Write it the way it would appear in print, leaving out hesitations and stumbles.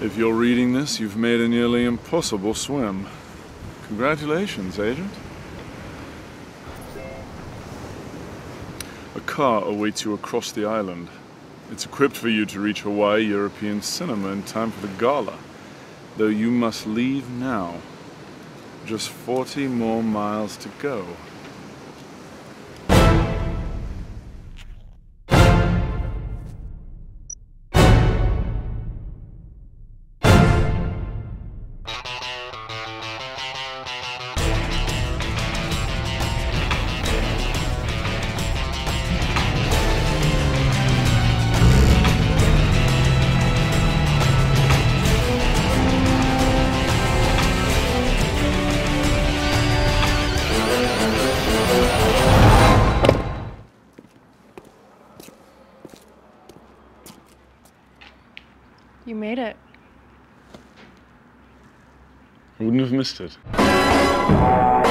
If you're reading this, you've made a nearly impossible swim. Congratulations, Agent. A car awaits you across the island. It's equipped for you to reach Hawaii European Cinema in time for the gala, though you must leave now. Just 40 more miles to go. You made it. I wouldn't have missed it.